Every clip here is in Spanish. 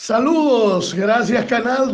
Saludos, gracias Canalda.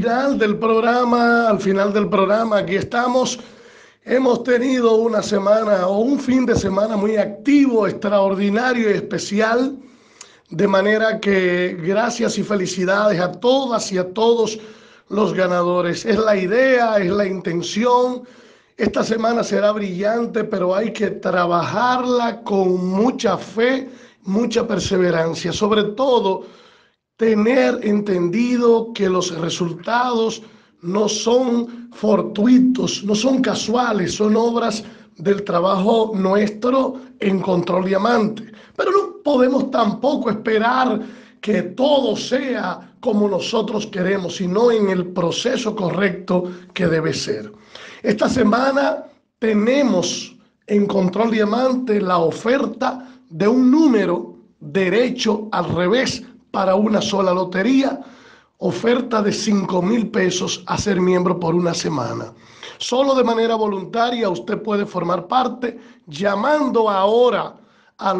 Al final del programa, aquí estamos. Hemos tenido una semana o un fin de semana muy activo, extraordinario y especial, de manera que gracias y felicidades a todas y a todos los ganadores. Es la idea, es la intención. Esta semana será brillante, pero hay que trabajarla con mucha fe, mucha perseverancia, sobre todo tener entendido que los resultados no son fortuitos, no son casuales, son obras del trabajo nuestro en Control Diamante. Pero no podemos tampoco esperar que todo sea como nosotros queremos, sino en el proceso correcto que debe ser. Esta semana tenemos en Control Diamante la oferta de un número derecho al revés para una sola lotería, oferta de 5,000 pesos a ser miembro por una semana. Solo de manera voluntaria usted puede formar parte llamando ahora al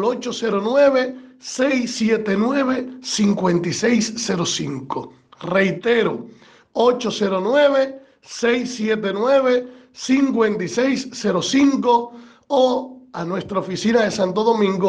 809-679-5605. Reitero, 809-679-5605 o a nuestra oficina de Santo Domingo,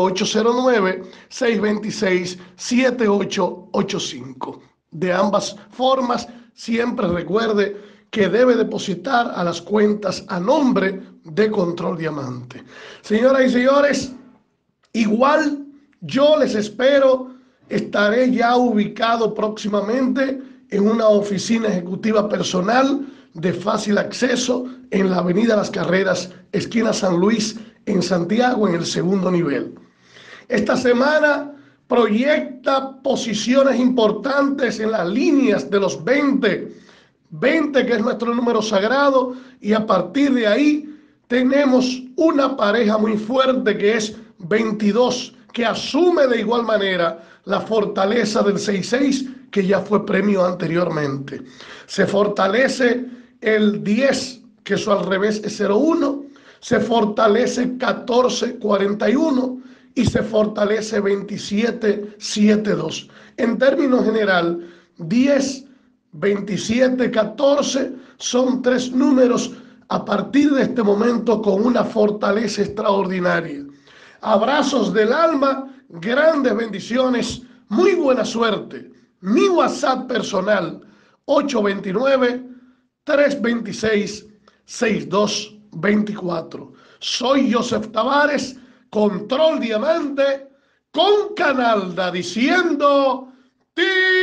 809-626-7885. De ambas formas, siempre recuerde que debe depositar a las cuentas a nombre de Control Diamante. Señoras y señores, igual yo les espero. Estaré ya ubicado próximamente en una oficina ejecutiva personal de fácil acceso en la Avenida Las Carreras, esquina San Luis, en Santiago, en el segundo nivel. Esta semana proyecta posiciones importantes en las líneas de los 20, que es nuestro número sagrado, y a partir de ahí tenemos una pareja muy fuerte que es 22, que asume de igual manera la fortaleza del 66, que ya fue premio anteriormente. Se fortalece el 10, que eso al revés es 01, se fortalece 1441 y se fortalece 2772. En términos general, 10, 27, 14 son tres números a partir de este momento con una fortaleza extraordinaria. Abrazos del alma, grandes bendiciones, muy buena suerte. Mi WhatsApp personal, 829-326-6224. Soy Joseph Tavares, Control Diamante, con Canalda, diciendo...